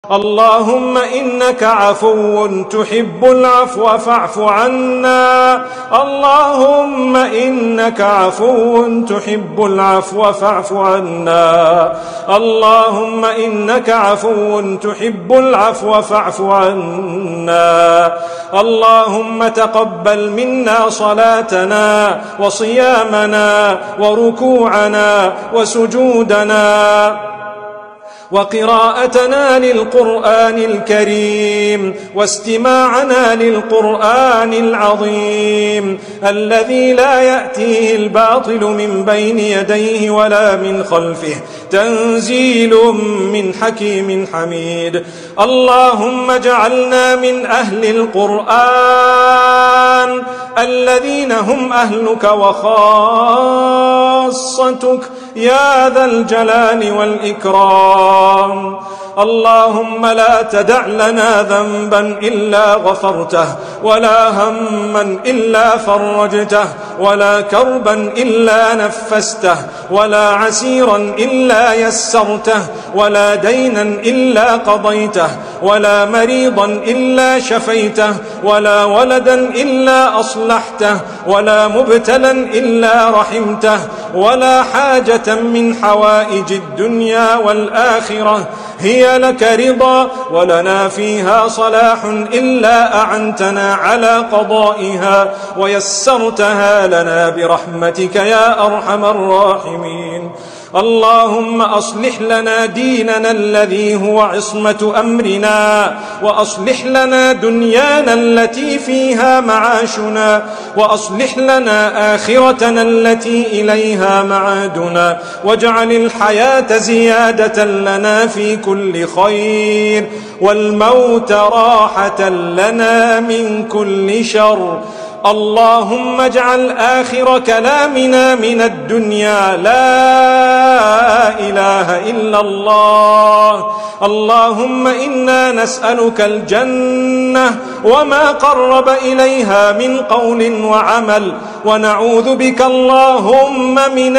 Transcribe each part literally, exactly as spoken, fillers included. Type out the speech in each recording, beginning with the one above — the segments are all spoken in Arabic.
اللهم إنك عفو تحب العفو فاعف عنا. اللهم إنك عفو تحب العفو فاعف عنا. اللهم إنك عفو تحب العفو فاعف عنا. اللهم تقبل منا صلاتنا وصيامنا وركوعنا وسجودنا وقراءتنا للقرآن الكريم واستماعنا للقرآن العظيم الذي لا يأتيه الباطل من بين يديه ولا من خلفه، تنزيل من حكيم حميد. اللهم اجعلنا من أهل القرآن الذين هم أهلك وخاصتك يا ذا الجلال والإكرام. اللهم لا تدع لنا ذنبا إلا غفرته، ولا هما إلا فرجته، ولا كربا إلا نفسته، ولا عسيرا إلا يسرته، ولا دينا إلا قضيته، ولا مريضا إلا شفيته، ولا ولدا إلا أصلحته، ولا مبتلا إلا رحمته، ولا حاجة من حوائج الدنيا والآخرة هي لك رضا ولنا فيها صلاح إلا أعنتنا على قضائها ويسرتها لنا برحمتك يا أرحم الراحمين. اللهم أصلح لنا ديننا الذي هو عصمة أمرنا، وأصلح لنا دنيانا التي فيها معاشنا، وأصلح لنا آخرتنا التي إليها معادنا، واجعل الحياة زيادة لنا في كل خير، والموت راحة لنا من كل شر. اللهم اجعل آخر كلامنا من الدنيا لا إله إلا الله. اللهم إنا نسألك الجنة وما قرب إليها من قول وعمل، ونعوذ بك اللهم من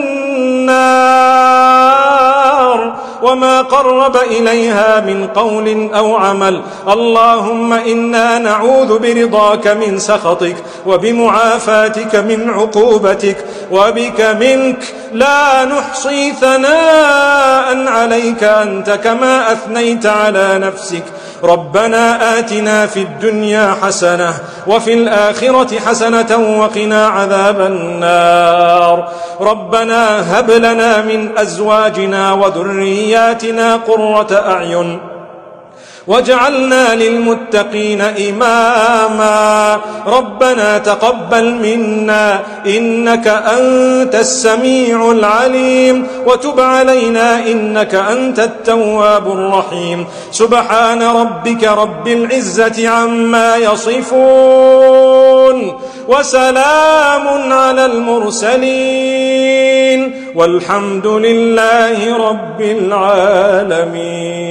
النار وما قرب إليها من قول أو عمل. اللهم إنا نعوذ برضاك من سخطك، وبمعافاتك من عقوبتك، وبك منك لا نحصي ثناء عليك أنت كما أثنيت على نفسك. ربنا آتنا في الدنيا حسنة وفي الآخرة حسنة وقنا عذاب النار. ربنا هب لنا من أزواجنا وذرياتنا قرة أعين واجعلنا للمتقين إماما. ربنا تقبل منا إنك أنت السميع العليم، وتب علينا إنك أنت التواب الرحيم. سبحان ربك رب العزة عما يصفون، وسلام على المرسلين، والحمد لله رب العالمين.